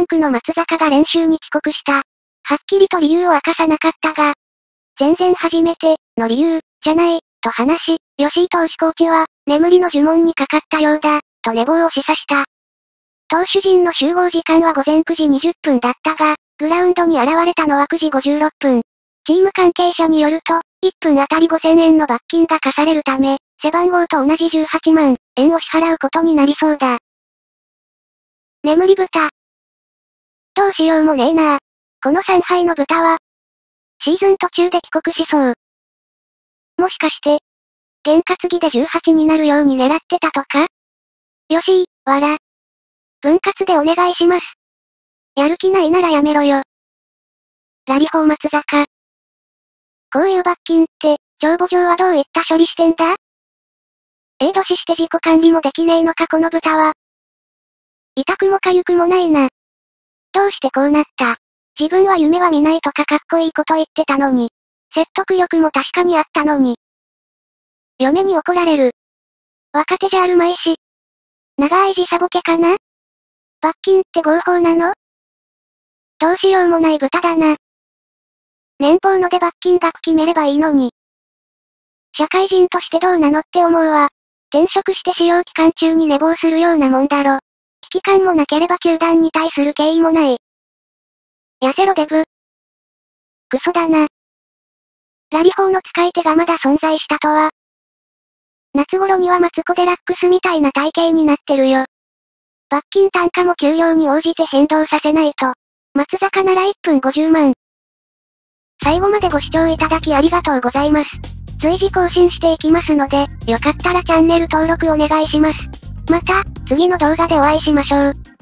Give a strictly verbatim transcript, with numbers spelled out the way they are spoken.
クの松坂が練習に遅刻した。はっきりと理由を明かさなかったが、全然初めて、の理由、じゃない、と話し、吉井投手コーチは、眠りの呪文にかかったようだ、と寝坊を示唆した。投手陣の集合時間は午前くじにじゅっぷんだったが、グラウンドに現れたのはくじごじゅうろっぷん。チーム関係者によると、いっぷんあたりごせんえんの罰金が課されるため、背番号と同じじゅうはちまんえんを支払うことになりそうだ。眠り豚。どうしようもねえな。このさんはいの豚は、シーズン途中で帰国しそう。もしかして、験担ぎでじゅうはちになるように狙ってたとか？よし、わら。分割でお願いします。やる気ないならやめろよ。ラリホー松坂。こういう罰金って、帳簿上はどういった処理してんだ？ええ年して自己管理もできねえのかこの豚は。痛くも痒くもないな。どうしてこうなった？自分は夢は見ないとかかっこいいこと言ってたのに。説得力も確かにあったのに。嫁に怒られる。若手じゃあるまいし。長い時差ボケかな？罰金って合法なの？どうしようもない豚だな。年俸ので罰金額決めればいいのに。社会人としてどうなのって思うわ。転職して使用期間中に寝坊するようなもんだろ。危機感もなければ球団に対する敬意もない。痩せろデブ。クソだな。ラリホーの使い手がまだ存在したとは。夏頃にはマツコ・デラックスみたいな体型になってるよ。罰金単価も給料に応じて変動させないと。松坂ならいっぷんごじゅうまん。最後までご視聴いただきありがとうございます。随時更新していきますので、よかったらチャンネル登録お願いします。また、次の動画でお会いしましょう。